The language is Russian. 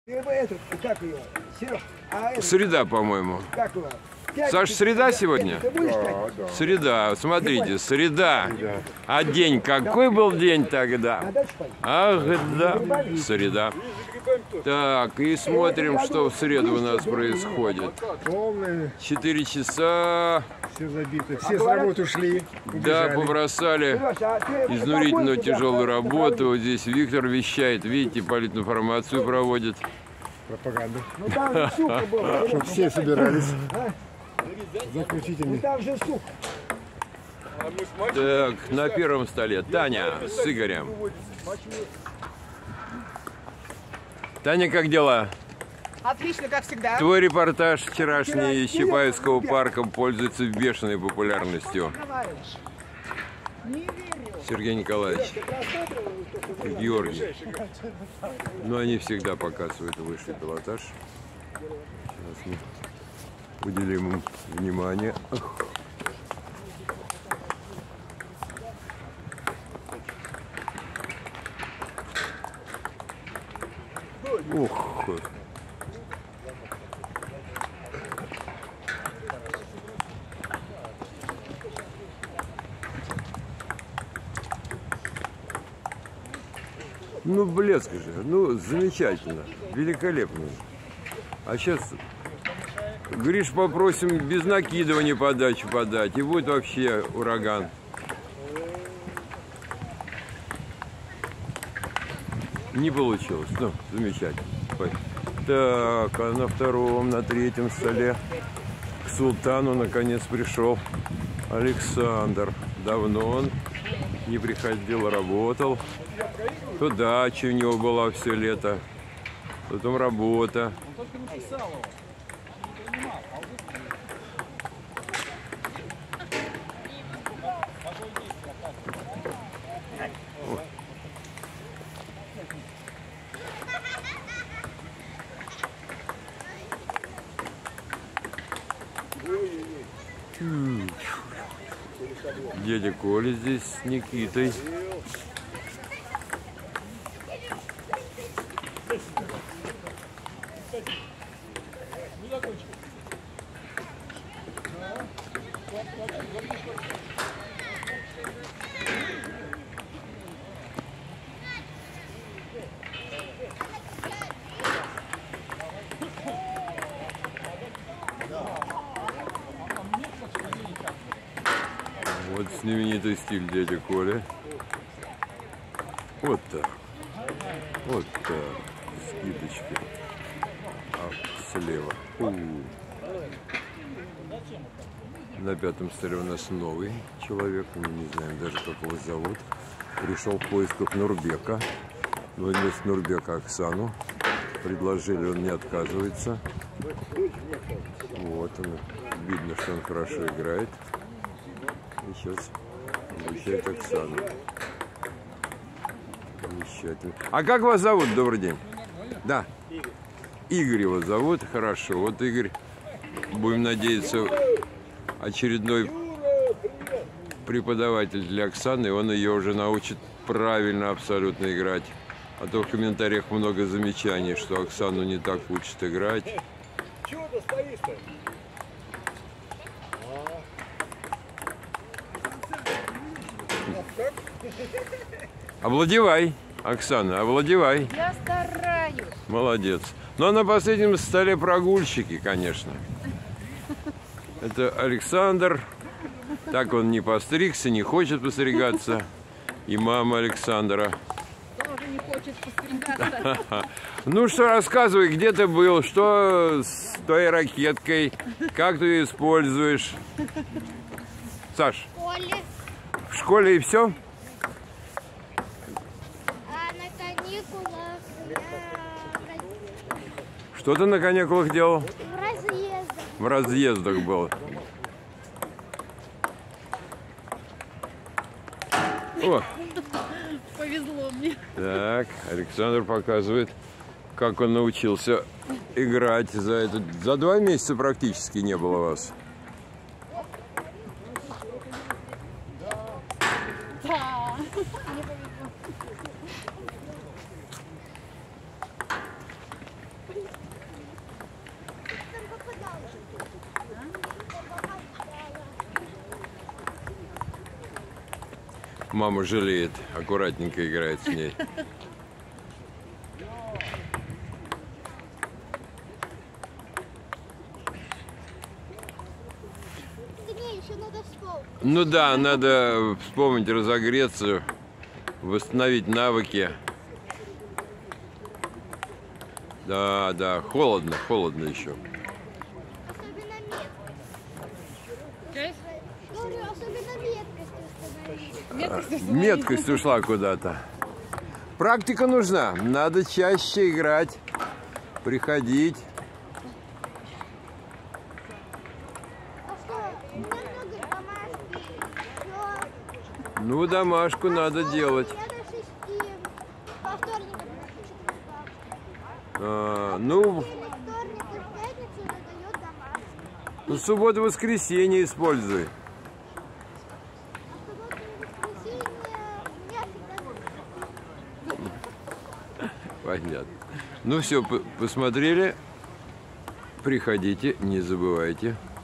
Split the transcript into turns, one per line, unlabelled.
Как ее?
Среда, по-моему. Саш, среда сегодня?
Да.
Среда, смотрите, среда. А день, какой был день тогда? Ах, да, среда. Так, и смотрим, что в среду у нас происходит. 4 часа.
Все забито. Все с работы ушли.
Да, побросали изнурительную тяжелую работу. Вот здесь Виктор вещает, видите, политинформацию проводит.
Пропаганда. Чтобы все собирались. Заключительный.
Так, на первом столе Таня с Игорем. Таня, как дела?
Отлично, как всегда.
Твой репортаж вчерашний из Чапаевского парка пользуется бешеной популярностью. Сергей Николаевич и Георгий. Но они всегда показывают высший пилотаж. Сейчас мы уделим им внимание. Ух! Ну, блеск же, ну, замечательно, великолепно. А сейчас, Гриш, попросим без накидывания подачу подать, и будет вообще ураган. Не получилось, ну, замечательно. Так, а на втором, на третьем столе к султану наконец пришел Александр. Давно он не приходил, работал. То дача у него была все лето, потом работа. Дядя Коля здесь с Никитой. Вот знаменитый стиль дяди Коля. Вот так. Вот так. Скидочки. А слева. На пятом столе у нас новый человек. Мы не знаем даже, как его зовут. Пришел в поисках Нурбека. Но вместо Нурбека Оксану. Предложили, он не отказывается. Вот он. Видно, что он хорошо играет. И сейчас обучает Оксану. Замечательно. А как вас зовут? Добрый день. Да. Игорь его зовут. Хорошо. Вот Игорь, будем надеяться, очередной преподаватель для Оксаны. Он ее уже научит правильно абсолютно играть. А то в комментариях много замечаний, что Оксану не так учат играть.
Чего ты стоишь-то?
Овладевай, Оксана, овладевай.
Я стараюсь.
Молодец. Ну а на последнем столе прогульщики, конечно. Это Александр. Так он не постригся, не хочет постригаться. И мама Александра.
Тоже не хочет постригаться.
Ну что, рассказывай, где ты был, что с твоей ракеткой, как ты ее используешь? Саш, в школе и все?
А на каникулах
Что ты на каникулах делал?
в разъездах.
В разъездах был. О!
Повезло мне.
Так, Александр показывает, как он научился играть за 2 месяца практически не было вас.
Да.
Мама жалеет, аккуратненько играет с ней.
Да не, еще надо стол.
Ну да, надо вспомнить, разогреться, восстановить навыки. Да, да, холодно еще.
Особенно меткость.
Честь?
Говорю, особенно меткость установить.
Меткость установить.
Меткость ушла куда-то. Практика нужна. Надо чаще играть, приходить.
А что, у меня много домашки. Всё.
Ну, домашку надо делать.
Я до 6 по вторникам читаю.
Ну,
Вторник и в пятницу задает домашку.
ну, субботу-воскресенье используй.
А в субботу и воскресенье у меня всегда...
Понятно. Ну все, посмотрели. Приходите, не забывайте.